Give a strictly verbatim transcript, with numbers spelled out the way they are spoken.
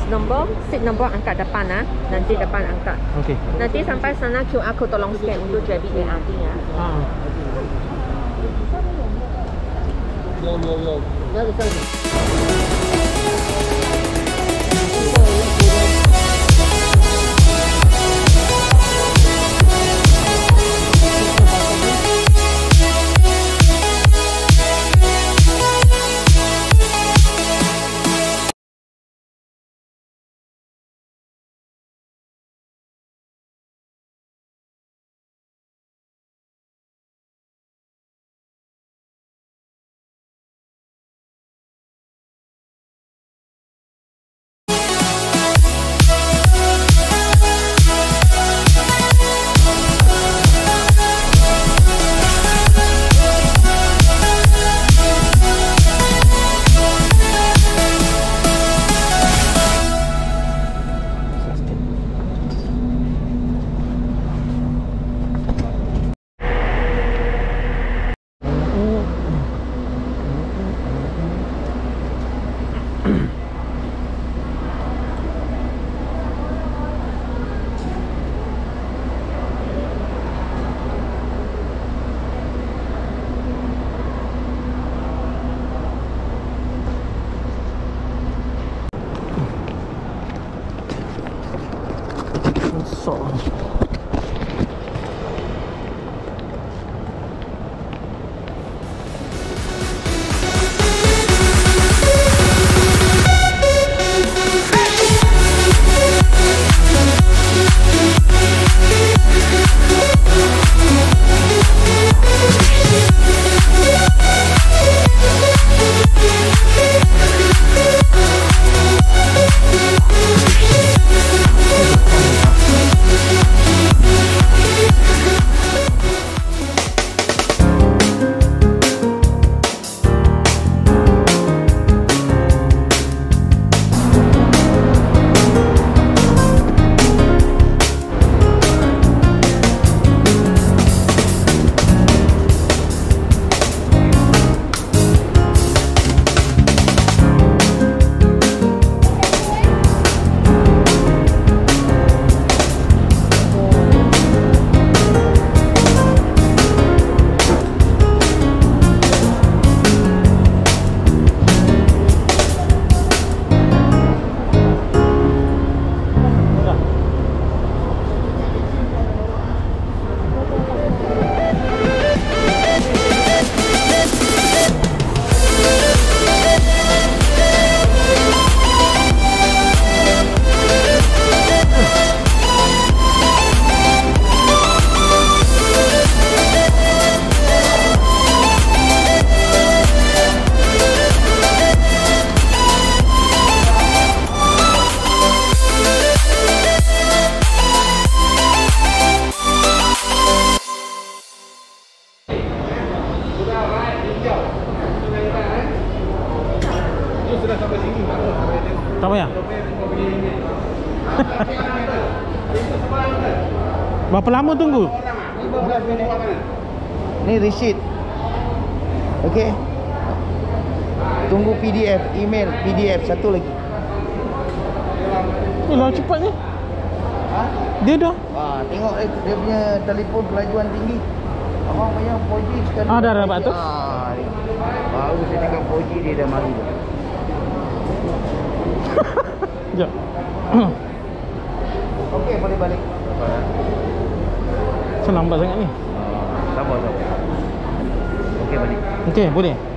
nombor, seat nombor angkat depan ah. Nanti depan angkat. Okey. Nanti sampai sana Q R code tolong scan untuk J B A R T ya. Ha. Yo yo yo. Ya, betul. Tak payah. Berapa lama tunggu? lima belas minit. Ni receipt. Okey. Tunggu P D F, email P D F satu lagi. Eh, lah cepatnya. Ha? Dia dah. Wah, tengok eh, dia punya telefon kelajuan tinggi. Abang punya four G sekali. Ah, dah dapat tu. Ah, baru saya tengok four G dia dah mari. Sekejap. Okey, boleh balik. Saya lambat sangat ni. Sabar, sabar. Okey, balik. Okey, boleh.